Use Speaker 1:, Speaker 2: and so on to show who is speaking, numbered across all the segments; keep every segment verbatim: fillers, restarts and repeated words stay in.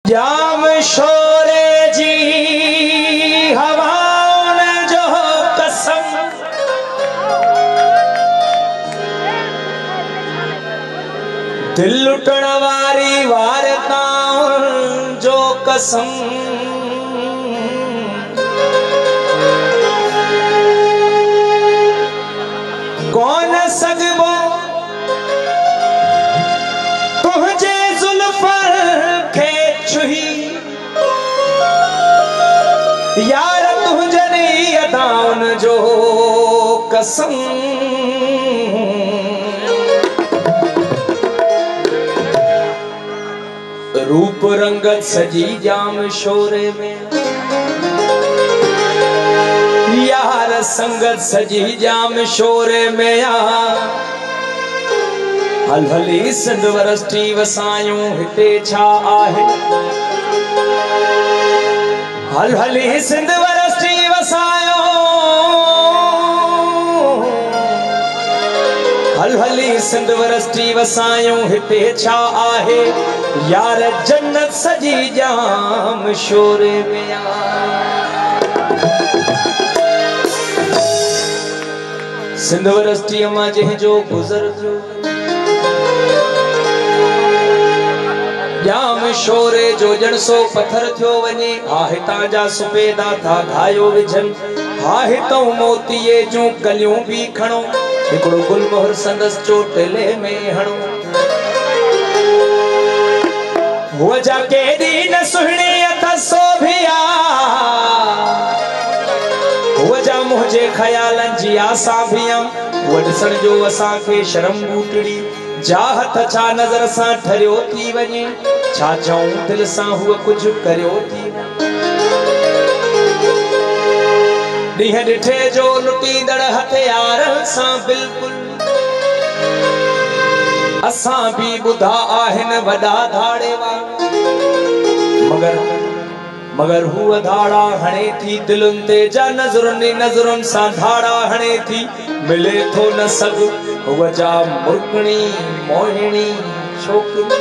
Speaker 1: जाम शोरे जी हवाउन जो कसम, दिल लुटण वारी वारताउन जो कसम। कौन सगबो तुझे जुल्फर खे छुही, यार तुझनी अदाउन जो कसम। रूप रंगत सजी जाम शोरे में, यार संगत सजी जाम शोरे में। आ हल हली सिंध वरस्टी वसायूं हिते छा आहे, हल हली सिंध वरस्टी वसायूं, हल हली सिंध वरस्टी वसायूं हिते छा आहे। यार जन्नत सजी जाम शोरे में। आ सिंध वरस्टी मां जंहिंजो गुज़र थियो, जाम शोरे जो जण सो पत्थर थियो वञे। हा हितां जा सुबेदा था घायो विझन, हा हितां मोतीअ जूं कलियूं भी खणो, हिकिड़ो गुलमोहर संदस चोटले में हणो। हुआ जा केॾी न सुहिणी अथसो भिया, हुआ जा मुंहिंजे ख़यालनि जी आसा भिया। हुआ ॾिसण जो असांखे शर्म बूटड़ी, जा हथ छा नज़र सां ठरियो थी वञे, छा चऊं दिल सां हुआ कुझु करियो थी वञे। ॾींहं ॾिठे जो लुटींदड़ हथियार सां बिल्कुलु असां भी ॿुधा आहिनि वॾा धाड़े वारा, मगर मगर हुआ धाड़ा हणे थी दिलुनि ते जा नज़रुनि नज़रुनि सां धाड़ा हणे थी। मिले थो न सग हुआ जा मुर्कणी मोहिणी छोकिरी,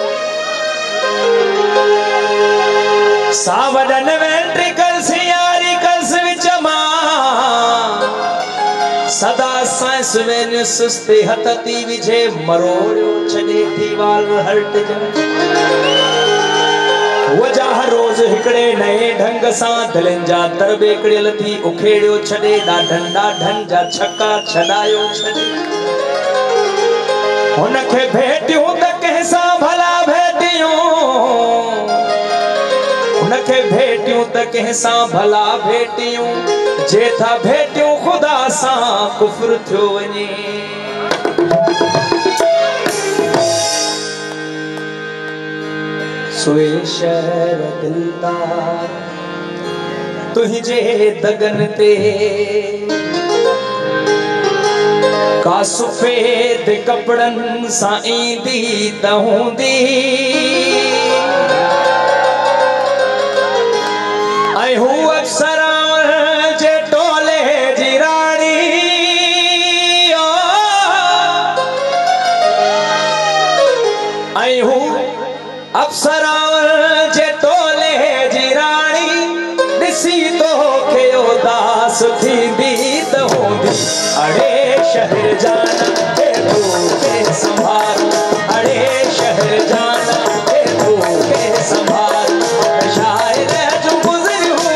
Speaker 1: सा वॾनि वेंट्रिकल्स यारी कल्स विच मां सदा सांस में सुस्ते हथ थी विझे, मरोड़ियो छॾे थी वाल हर्ट जन। हुआ जा हर रोज़ हिकिड़े नए ढंग सां दिलनि जा तरबेकड़ियल थी उखेड़ियो छॾे, ॾाढनि ॾाढनि जा छक्का छॾायो छॾे। हुनखे भेटियूं त कंहिंसां भला भेटियूं, हुनखे भेटियूं त कंहिंसां भला भेटियूं, जे था भेटियूं ख़ुदा सां कुफ्र थियो वञे। सोए शहर दिलदार तुझे दगन ते, का सफेद कपड़न सां ईंदी त हूंदी, ऐं हू अक्सर जे टोले जी राणी। ऐं हू अप्सरा जे टोले जी राणी, ॾिसी तो खे उदास थींदी त हूंदी। अड़े शहर जाना हे तू के संभाल, अड़े शहर जाना हे तू के संभाल। शायर जो गुज़रियूं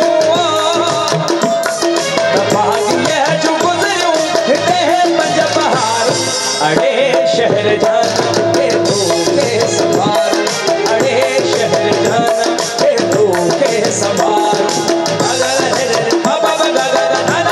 Speaker 1: त भाग्य जो गुज़रियूं हिते पंज बहार। अड़े शहर जाना हे तू के संभाल, अड़े शहर जाना हे तू के संभाल।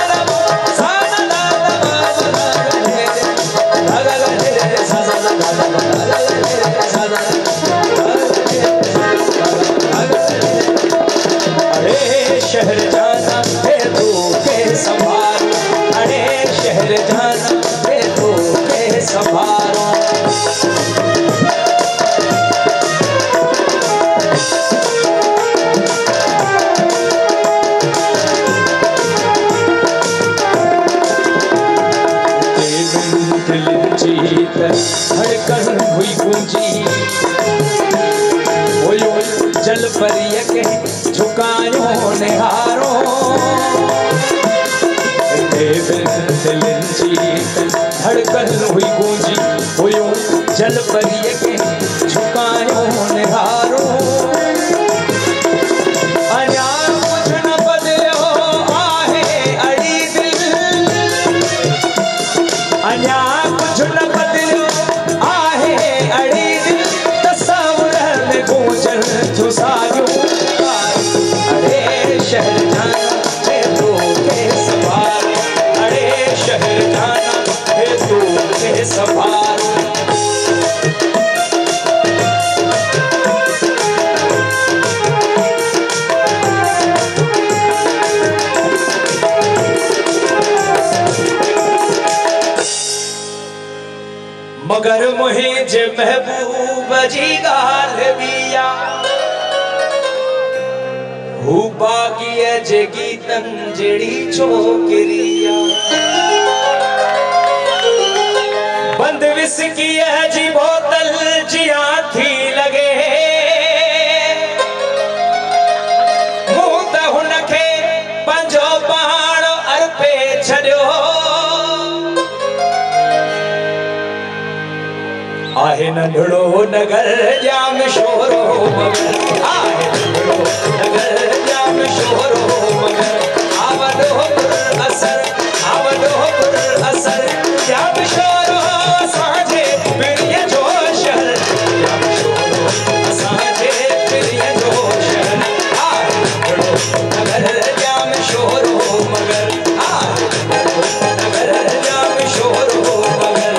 Speaker 1: पर ये झुकायो निहारो दिलन जी धड़कन हुई गूंजी हुयो जल पर ये झुकायो निहारो अञा कुछ न बदलियो आहे अड़ी दिल अञा कुछ न बदलियो आहे अड़ी दिल तस्वुर में गूंजन जो सायो अरे शहर जाना है तो के सवार अरे शहर जाना है तो के सवार मगर मुझे महबूब जी गाल बिया हू बाकी जे गीतन जड़ी छोकरिया बंद विस्की जी बोतल जिया थी लगे मुंह त हुनखे पंजो पाण अर्पे छड़ियो आहे नंढड़ो नगर जाम शोरो मगर आहे नंढड़ो नगर जाम शोरो मगर आवडो पुर असर आवडो पुर असर जाम शोरो असांजे पिड़ीअ जो शहर जाम शोरो असांजे पिड़ीअ जो शहर आहे नंढड़ो नगर जाम शोरो मगर आहे नंढड़ो नगर जाम शोरो मगर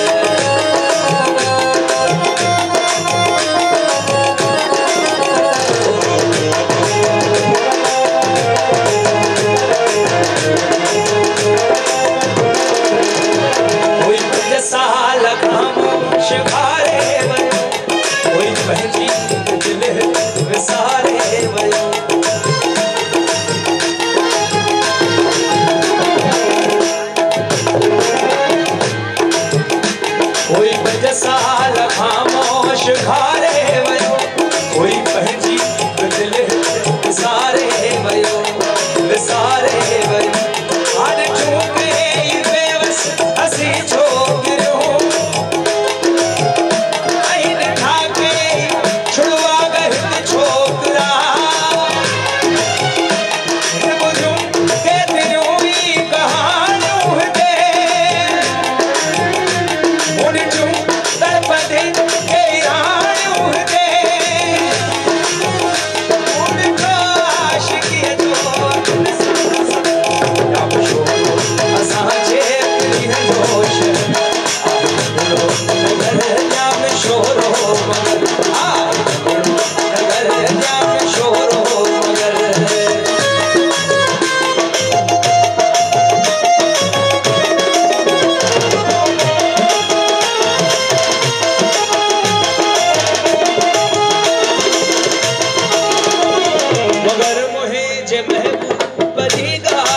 Speaker 1: साल खामोश खारे वयो कोई पंहिंजी दिल विसारे वयो कोई पंज साल खामोश खारे वयो कोई पंहिंजी दिल विसारे वयो विसारे वयो हाणे चूके बेवस हसी छो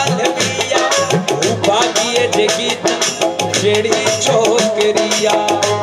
Speaker 1: जेड़ी छोकरिया